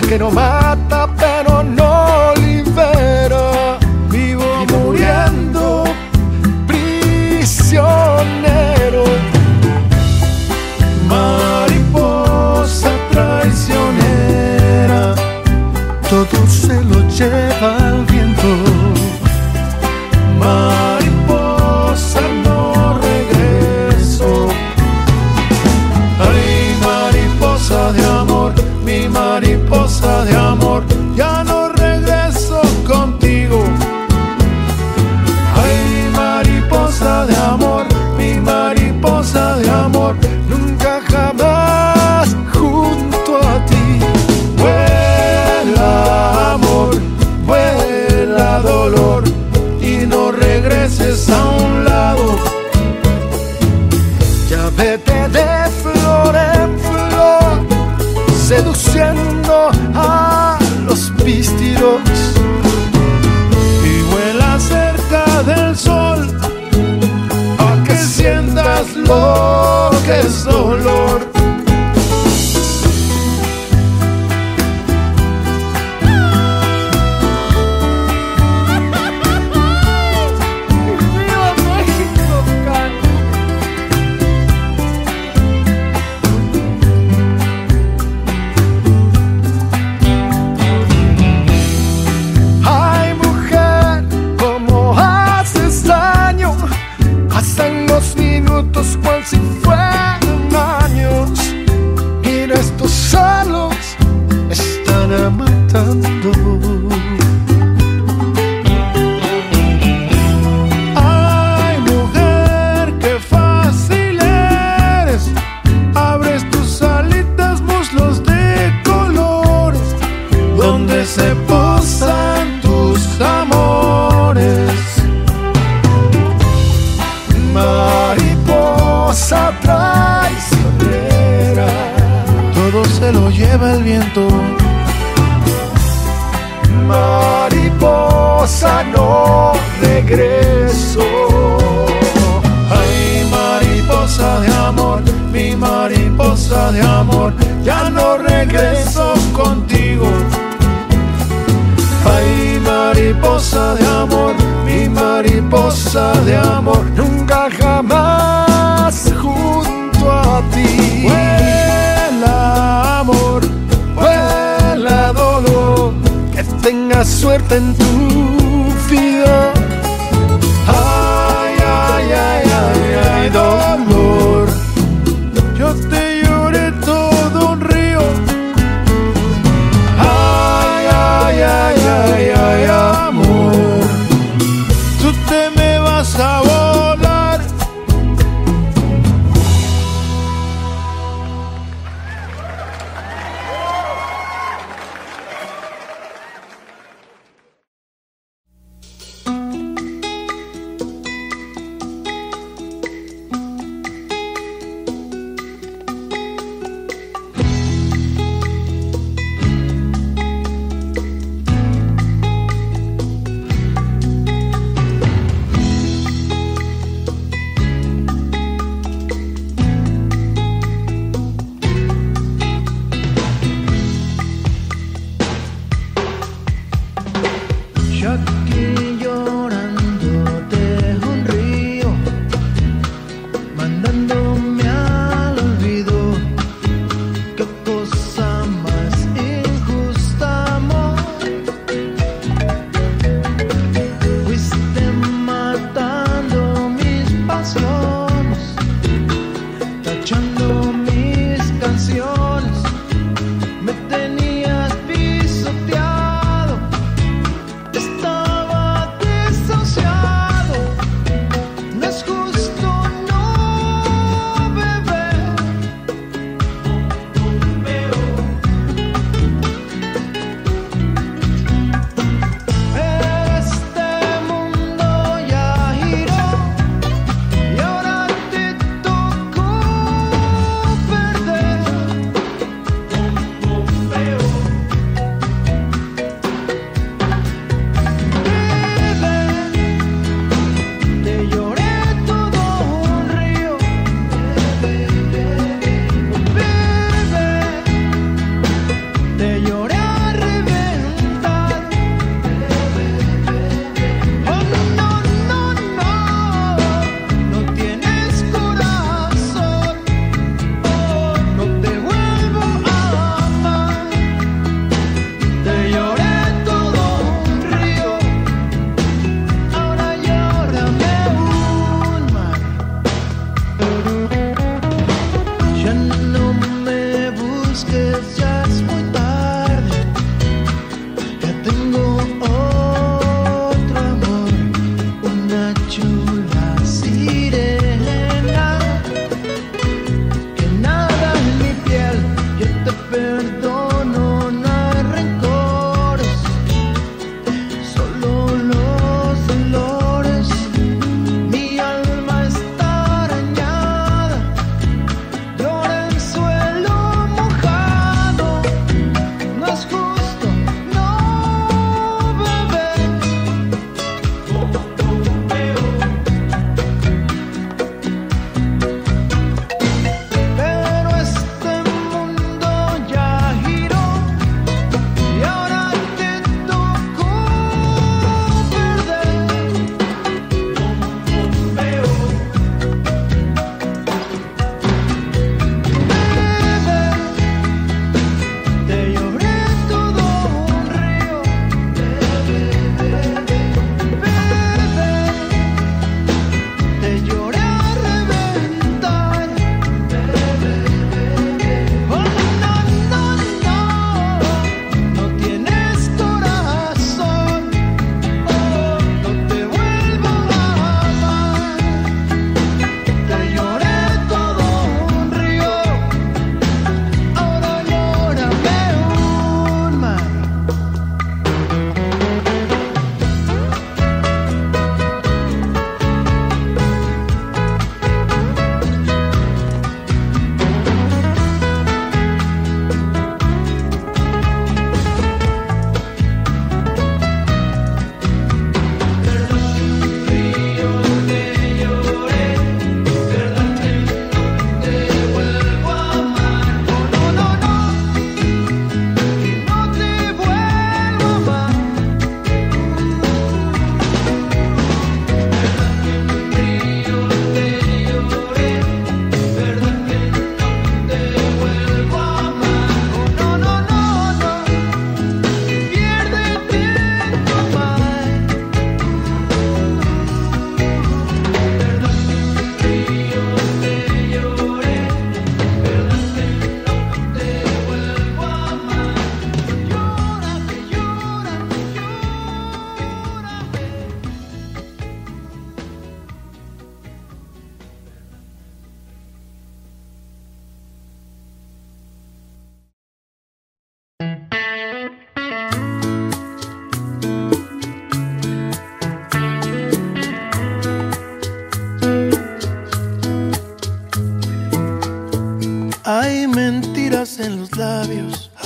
que no mata pero no libera. Vivo muriendo prisionero. Mariposa traicionera, todo se lo lleva el viento. Mariposa, no regreso. Ay, mariposa de amor, mi mariposa de amor, ya no regreso contigo. Ay, mariposa de amor, mi mariposa de amor, nunca jamás junto a ti. Vuela amor, vuela dolor, y no regreses a un lado. Ya vete de flor en flor, seduciendo a los pístiros, y vuela cerca del sol, pa' que sientas lo que es dolor. Cual si fueran años, y estos celos están matando. Ay, mujer, qué fácil eres, abres tus alitas, muslos de colores, donde se posan tus amores. Mariposa traicionera, todo se lo lleva el viento. Mariposa, no regreso. Ay, mariposa de amor, mi mariposa de amor, ya no regreso contigo. Ay, mariposa de amor, mi mariposa de amor, nunca jamás junto a ti. Vuela amor, vuela dolor, que tengas suerte en tu vida. Ay, ay, ay, ay, ay, dolor, yo te lloré todo un río. Ay, ay, ay, ay, ay, amor, tú te me vas a volar.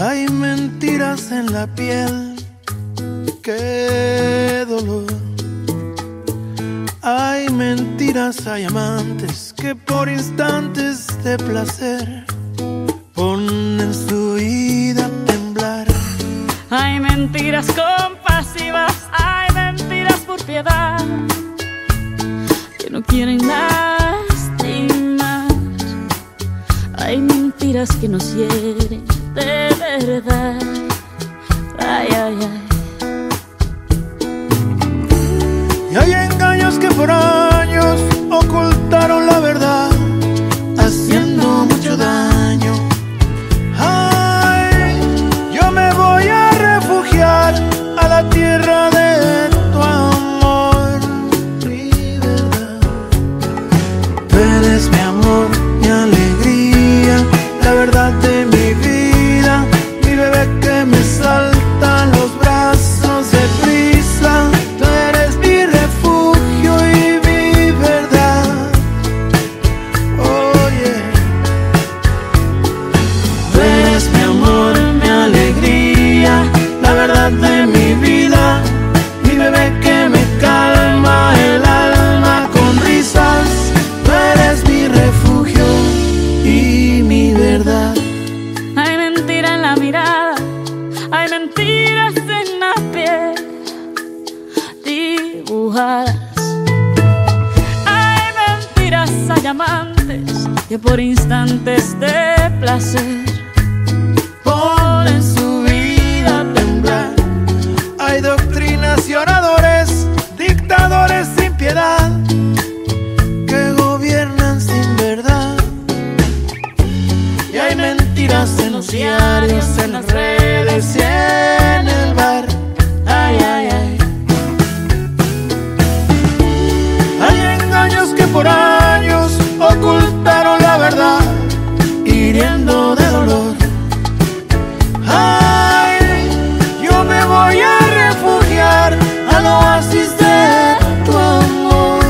Hay mentiras en la piel, qué dolor. Hay mentiras, hay amantes que por instantes de placer ponen su vida a temblar. Hay mentiras compasivas, hay mentiras por piedad, que no quieren lastimar. Hay mentiras que nos hieren de verdad. Ay, ay, ay. Y hay engaños que por años ocultaron la verdad, haciendo mucho daño. Ay, yo me voy a refugiar a la tierra de tu amor, mi verdad. Tú eres mi amor, mi alegría, la verdad de mi vida, mi bebé que me salta en los brazos de prisa. Tú eres mi refugio y mi verdad. Oh yeah. Tú eres mi amor, mi alegría, la verdad de mi vida, mi bebé que me calma el alma con risas. Tú eres mi refugio y mi verdad. Hay mentira en la mirada, hay mentiras en la piel dibujadas. Hay mentiras, hay amantes que por instantes de placer Ponen su vida a temblar. Hay doctrinas y oradores, dictadores sin piedad, que gobiernan sin verdad. Y hay mentiras en los diarios, en las redes y en el bar. Ay, ay, ay. Hay engaños que por años ocultaron la verdad, hiriendo de dolor. Ay, yo me voy a refugiar al oasis de tu amor.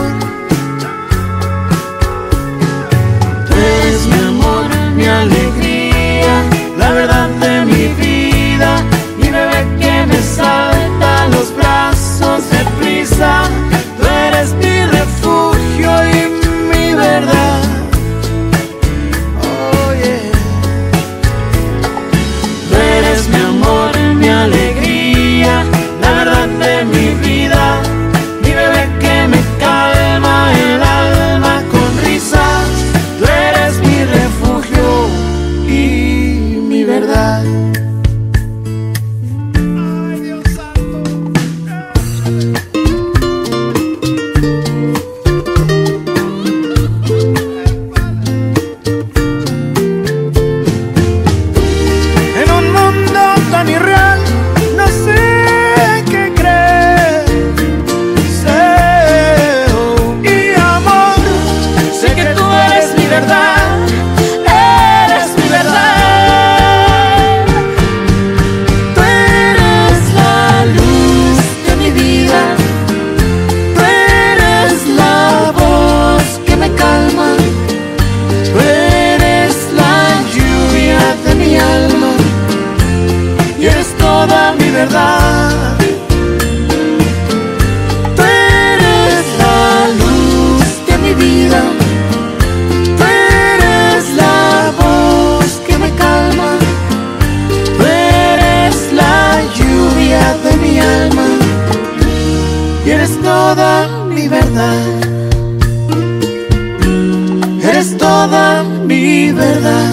Tú eres mi amor, mi alegría, la verdad de mi vida, mi bebé que me salta a los brazos de prisa. Tú eres mi refugio y mi verdad. Oh yeah. Tú eres mi amor, mi alegría, la verdad de mi vida, mi bebé que me calma el alma con risas. Tú eres mi refugio y mi verdad. Ay, Dios santo. En un mundo tan irreal, no sé qué creer. Deseo y amor, sé que tú eres mi verdad, eres mi verdad. Tú eres la luz de mi vida, tú eres la voz que me calma, tú eres la lluvia de mi alma y eres toda mi verdad. Tú eres la luz de mi vida, tú eres la voz que me calma, tú eres la lluvia de mi alma y eres toda mi verdad. Eres toda mi verdad.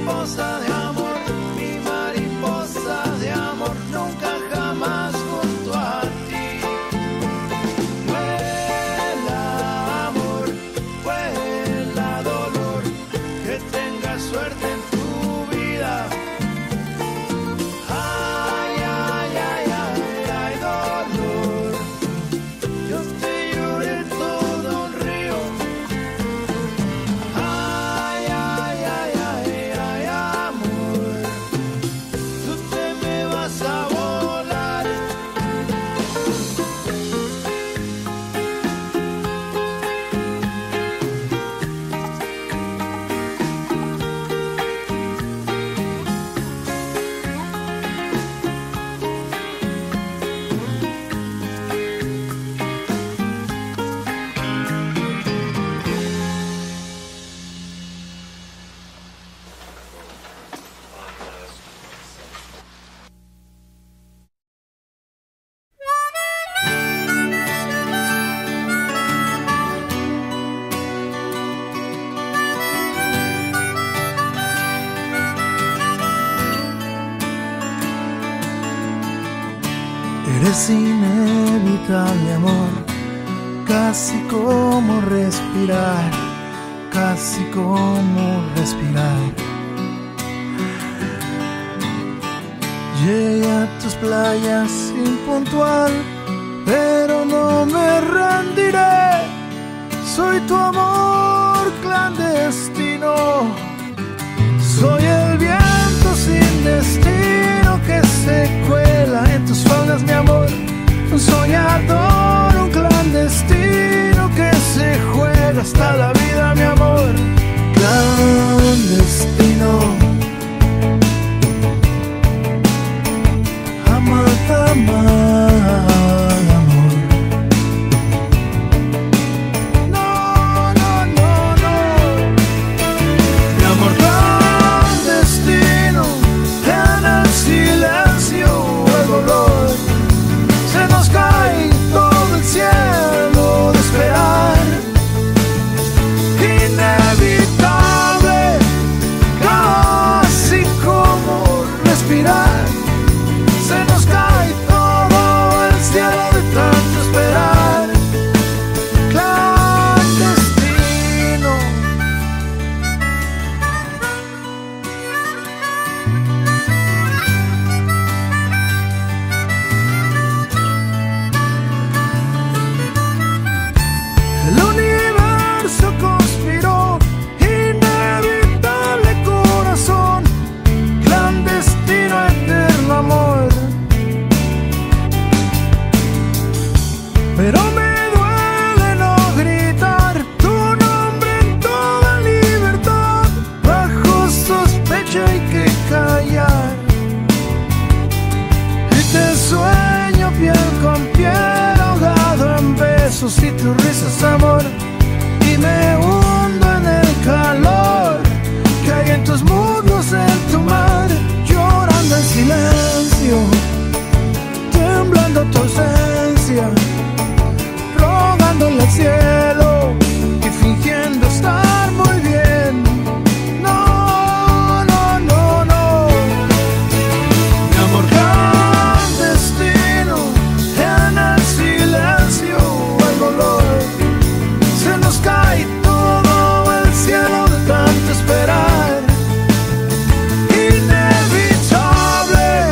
Eres inevitable, amor, casi como respirar, casi como respirar. Llegué a tus playas impuntual, pero no me rendiré. Soy tu amor clandestino, soy el viento sin destino que se cuela en tus faldas, mi amor. Un soñador, un clandestino que se juega hasta la vida, mi amor. Clandestino, amada, amada. Y tus risas, amor, y me hundo en el calor que hay en tus muslos, en tu mar, llorando en silencio, temblando tu ausencia, rogándole al cielo y fingiendo estar muy bien. No, no, no, no, mi amor clandestino, en el silencio se nos cae todo el cielo de tanto esperar. Inevitable,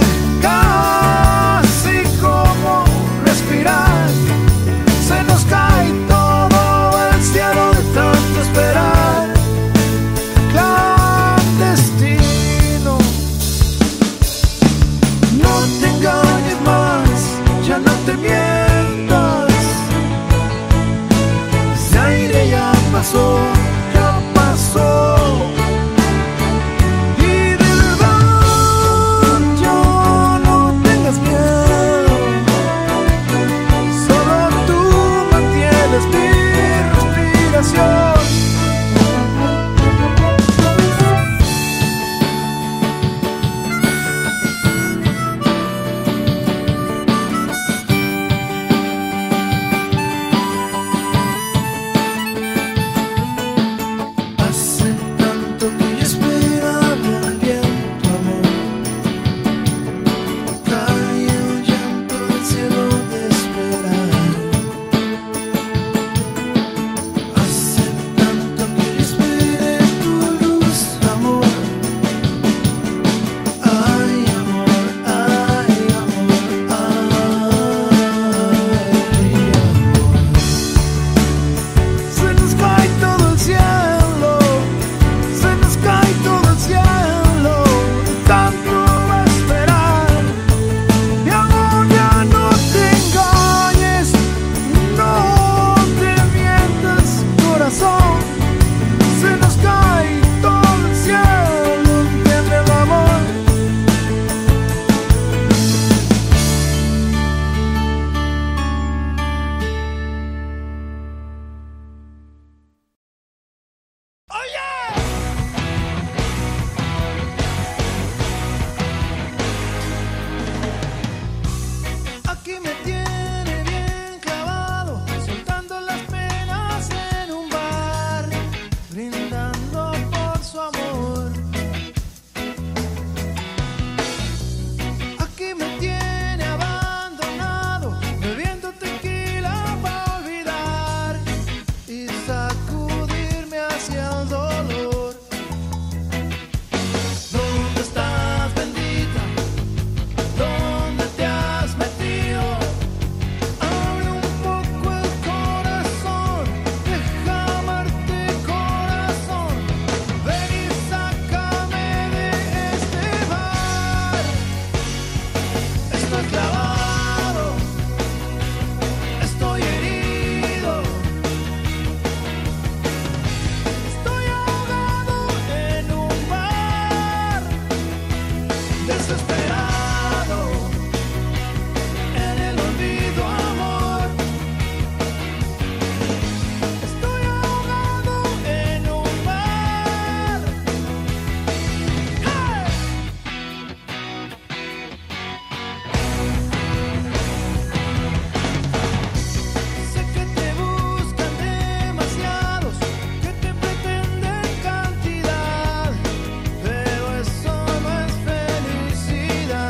casi como respirar. Se nos cae todo desesperado en el olvido, amor. Estoy ahogado en un mar. ¡Hey! Sé que te buscan demasiados, que te pretenden cantidad, pero eso no es felicidad.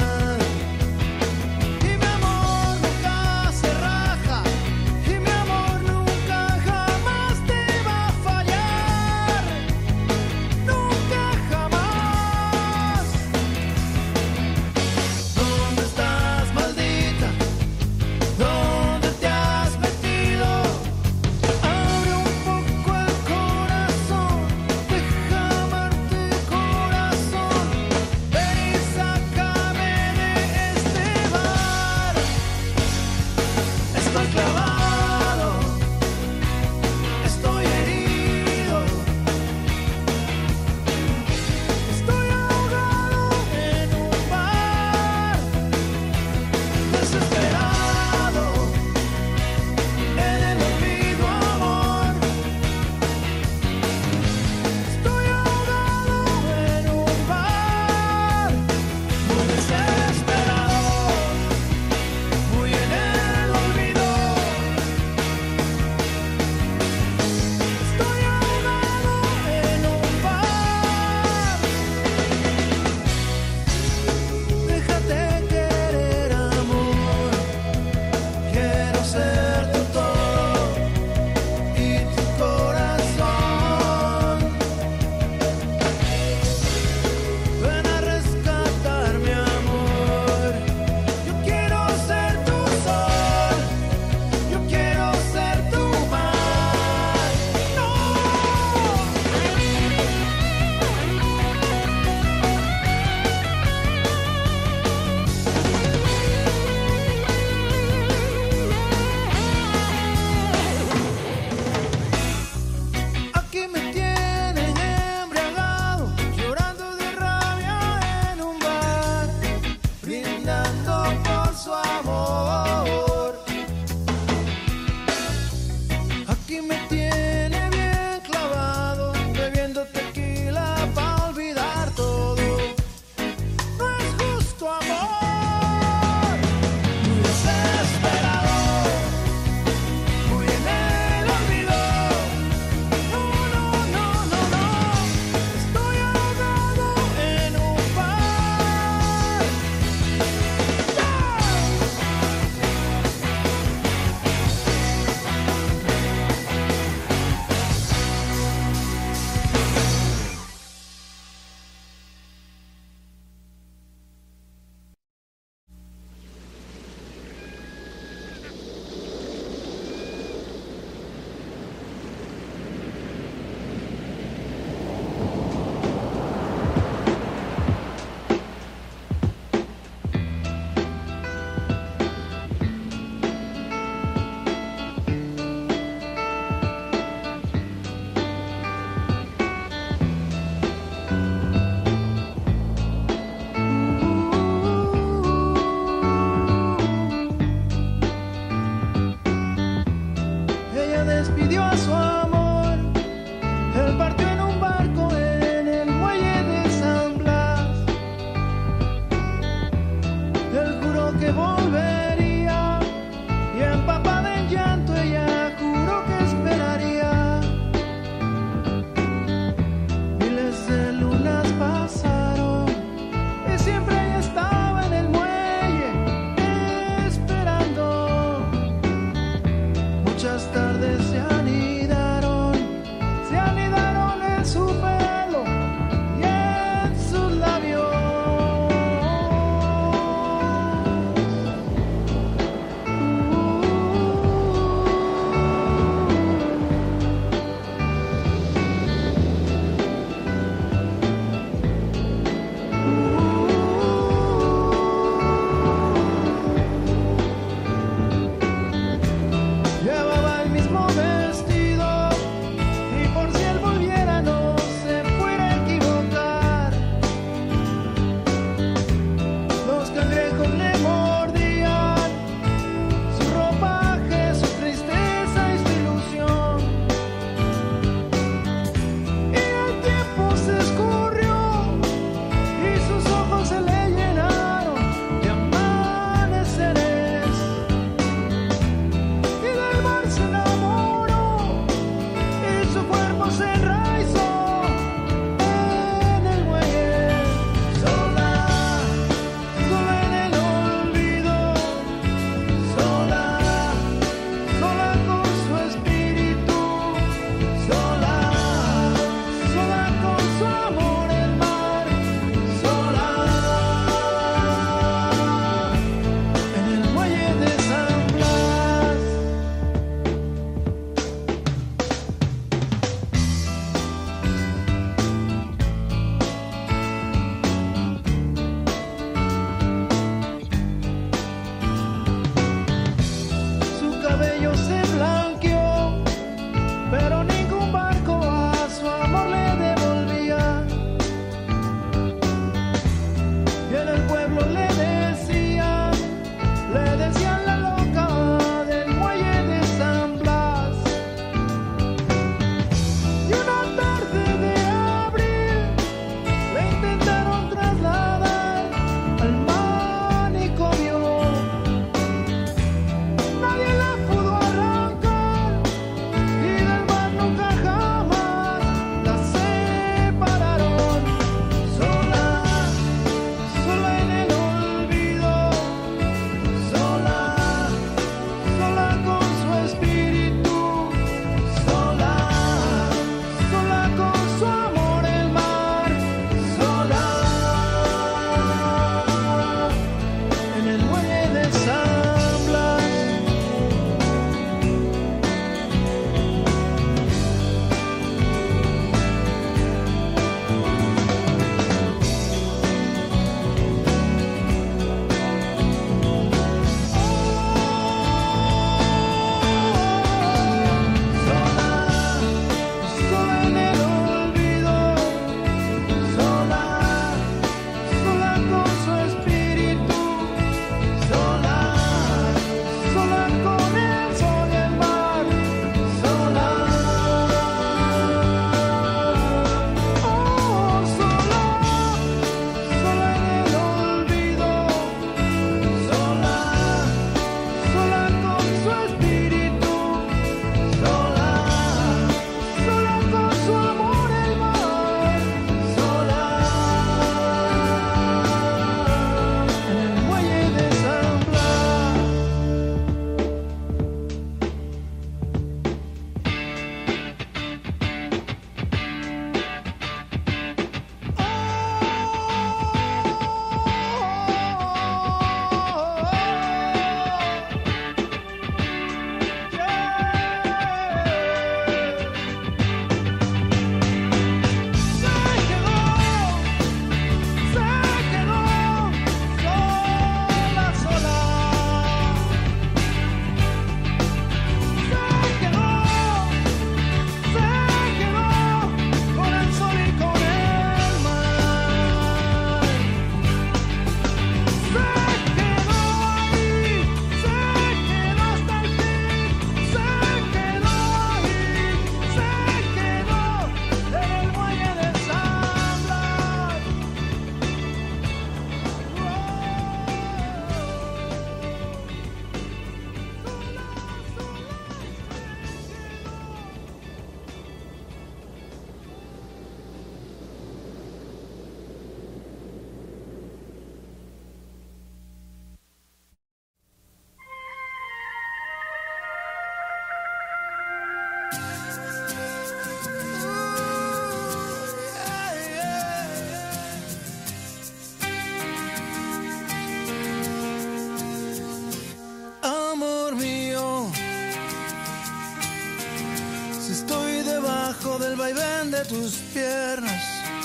tus piernas.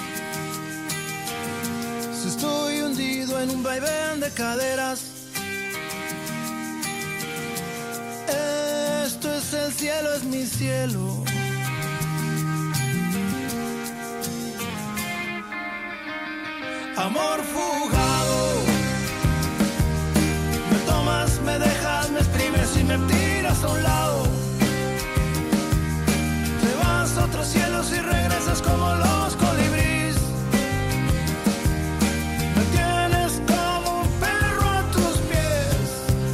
Si estoy hundido en un vaivén de caderas, esto es el cielo, es mi cielo. Amor fugado, me tomas, me dejas, me exprimes y me tiras a un lado. Te vas a otros cielos y regresas como los colibríes. Me tienes como un perro a tus pies.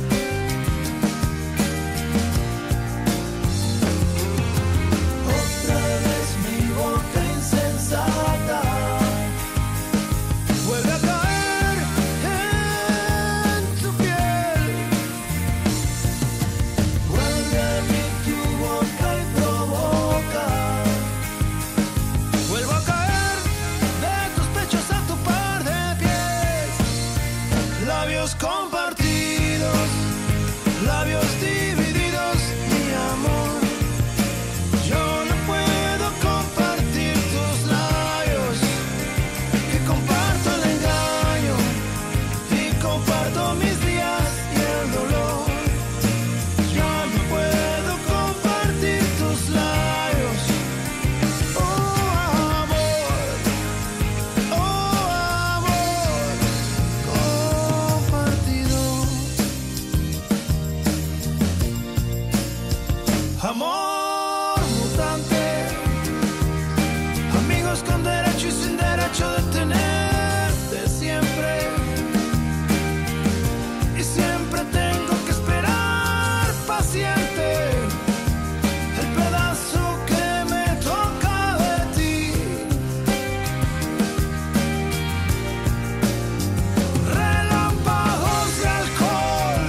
Otra vez mi boca insensata vuelve a caer en tu piel. Vuelve a mí tu boca y provoca. Vuelvo a caer de tus pechos a tu par de pies. Labios compartidos, labios divididos, mi amor. Yo no puedo compartir tus labios, que comparto el engaño y comparto mis días y el dolor. Yo no puedo compartir tus labios. Oh amor, compartido. Amor mutante, amigos con derecho y sin derecho de tenerte siempre. Y siempre tengo que esperar paciente el pedazo que me toca de ti. Relámpagos de alcohol,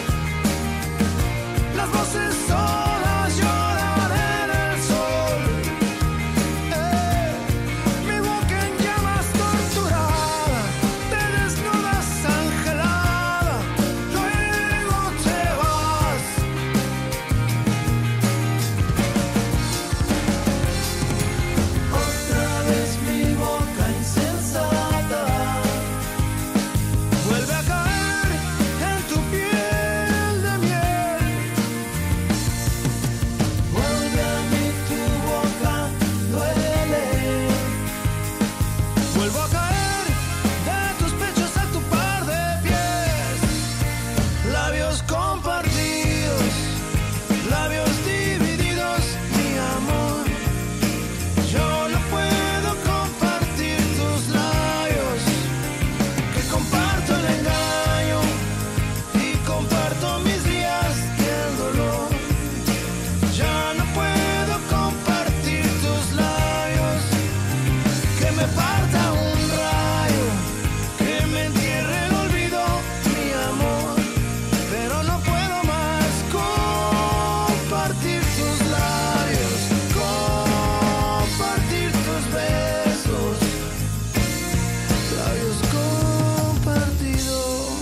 las voces solas lloran en el sol. Mi boca en llamas torturada, te desnudas angelada, luego te vas. Otra vez mi boca insensata vuelve a caer en tu piel de miel. Vuelve a mí tu boca, duele. Vuelvo a caer de tus pechos a tu par de pies. Labios compartidos, labios divididos, mi amor. Yo no puedo compartir tus labios, que comparto el engaño y comparto mis días y el dolor. Ya no puedo compartir tus labios, que me parta un rayo, que me entierre el olvido, mi amor. Pero no puedo más compartir tus labios, compartir tus besos, labios compartidos.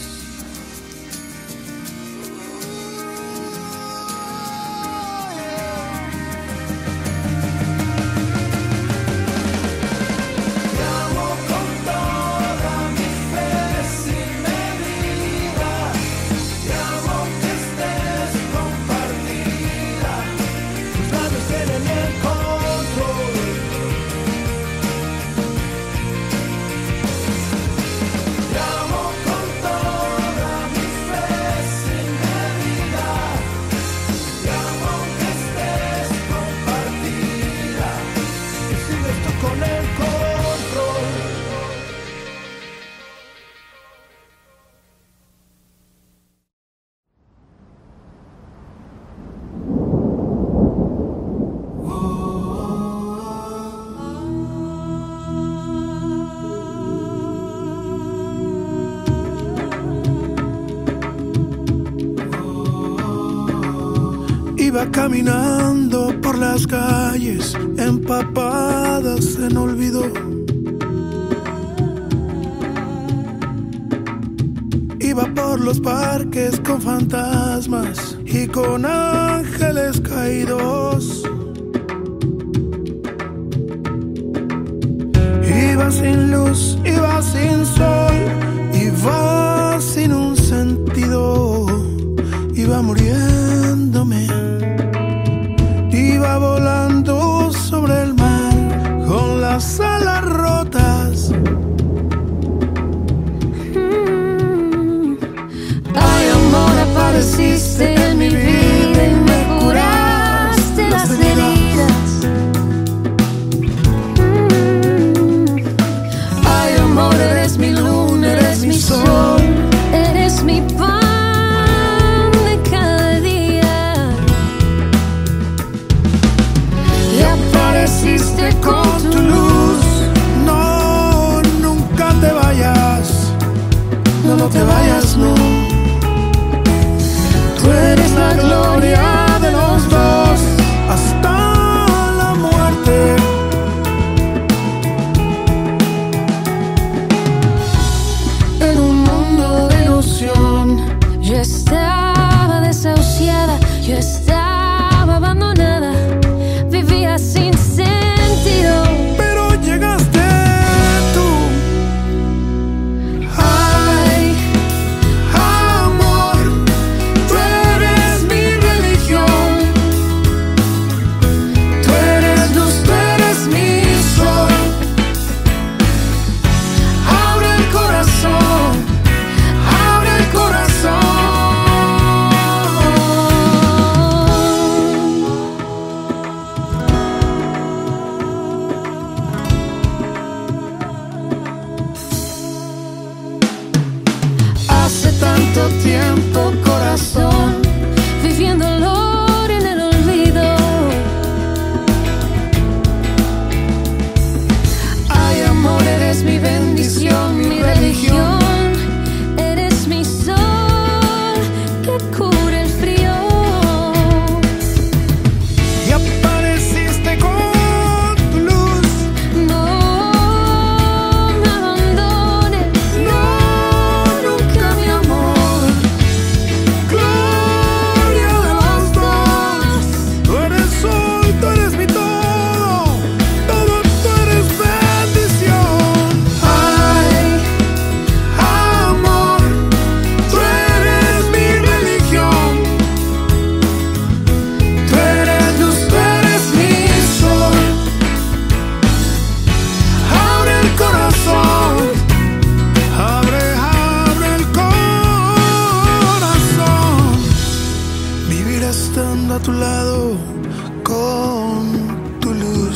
Te amo con toda mi fe sin medida. Te amo que estés compartida. Tus labios tienen el control. Te amo con toda mi fe sin medida. Te amo que estés compartida. Y sigues tú con el control. Iba caminando por las calles empapadas en olvido. Iba por los parques con fantasmas y con ángeles caídos. Iba sin luz, iba sin sol, iba sin un sentido, iba muriéndome, iba volando sobre el mar con las alas rotas. Ay, amor, apareciste en mi vida y me curaste las heridas. Ay, amor, eres mi luna, eres mi sol, eres mi pan de cada día. Y apareciste con tu luz. No, nunca te vayas, no, no te vayas, no. Tú eres la gloria de los dos Hasta la muerte. en un mundo de ilusión. Yo estaba desahuciada, yo estaba abandonada, vivía sin sentido. Pero llegaste tú. Ay, Amor, tú eres mi religión, tú eres luz, tú eres mi sol. Abre el corazón, abre el corazón. Hace tanto tiempo, corazón, viviendo el dolor en el olvido. Ay, amor, eres mi bendición, mi religión, eres mi sol que cura el frío. y apareciste con tu luz. No me abandones, no, nunca, mi amor. Gloria de los dos. Tú eres sol, tú eres mi todo, todo tú eres bendición. Ay, Amor, tú eres mi religión, tú eres luz, tú eres mi sol. abre el corazón, abre el corazón. Vivir estando a tu lado con tu luz.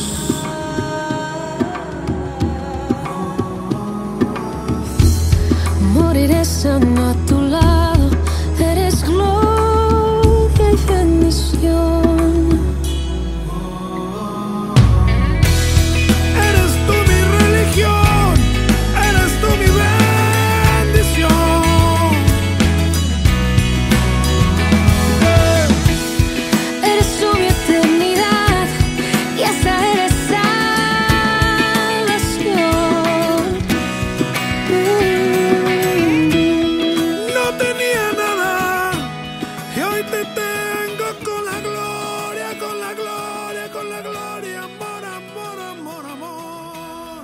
Morir estando a tu lado, eres gloria y bendición. Eres tú mi religión, eres tú mi bendición. Eres tú mi eternidad y hasta eres salvación. No tenía nada y hoy te tengo con la gloria, con la gloria, con la gloria. Amor, amor, amor, amor.